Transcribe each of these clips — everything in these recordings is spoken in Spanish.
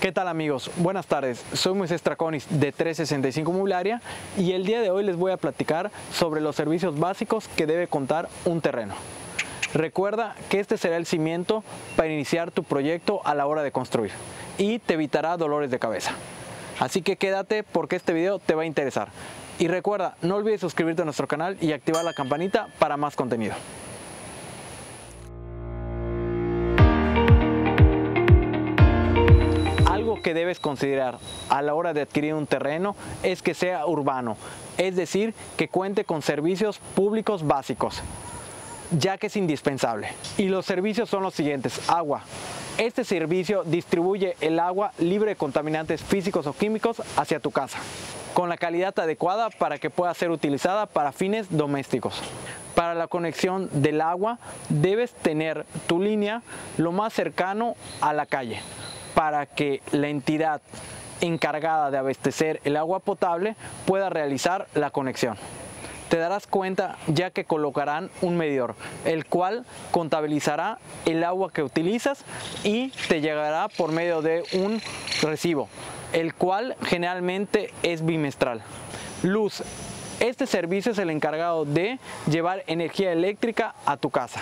¿Qué tal amigos? Buenas tardes, soy Moisés Traconis de 365 Inmobiliaria y el día de hoy les voy a platicar sobre los servicios básicos que debe contar un terreno. Recuerda que este será el cimiento para iniciar tu proyecto a la hora de construir y te evitará dolores de cabeza. Así que quédate porque este video te va a interesar. Y recuerda, no olvides suscribirte a nuestro canal y activar la campanita para más contenido. Algo que debes considerar a la hora de adquirir un terreno es que sea urbano, es decir, que cuente con servicios públicos básicos, ya que es indispensable. Y los servicios son los siguientes: agua. Este servicio distribuye el agua libre de contaminantes físicos o químicos hacia tu casa, con la calidad adecuada para que pueda ser utilizada para fines domésticos. Para la conexión del agua debes tener tu línea lo más cercano a la calle, para que la entidad encargada de abastecer el agua potable pueda realizar la conexión. Te darás cuenta ya que colocarán un medidor, el cual contabilizará el agua que utilizas y te llegará por medio de un recibo, el cual generalmente es bimestral. Luz. Este servicio es el encargado de llevar energía eléctrica a tu casa,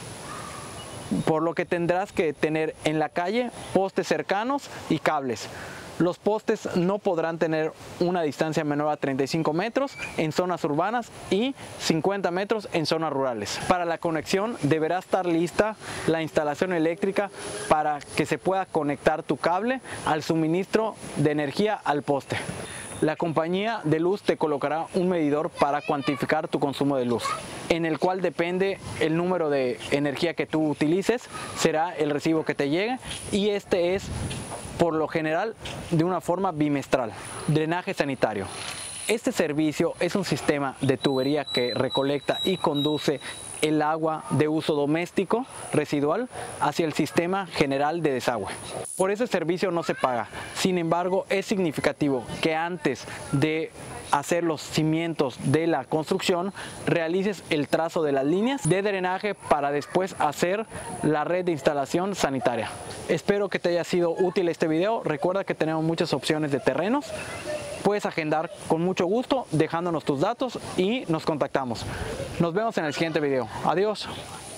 por lo que tendrás que tener en la calle postes cercanos y cables. Los postes no podrán tener una distancia menor a 35 metros en zonas urbanas y 50 metros en zonas rurales. Para la conexión deberá estar lista la instalación eléctrica para que se pueda conectar tu cable al suministro de energía al poste. La compañía de luz te colocará un medidor para cuantificar tu consumo de luz, en el cual depende el número de energía que tú utilices, será el recibo que te llegue, y este es por lo general de una forma bimestral. Drenaje sanitario. Este servicio es un sistema de tubería que recolecta y conduce el agua de uso doméstico residual hacia el sistema general de desagüe. Por ese servicio no se paga. Sin embargo, es significativo que antes de hacer los cimientos de la construcción realices el trazo de las líneas de drenaje para después hacer la red de instalación sanitaria. Espero que te haya sido útil este video. Recuerda que tenemos muchas opciones de terrenos. Puedes agendar con mucho gusto dejándonos tus datos y nos contactamos. Nos vemos en el siguiente video. Adiós.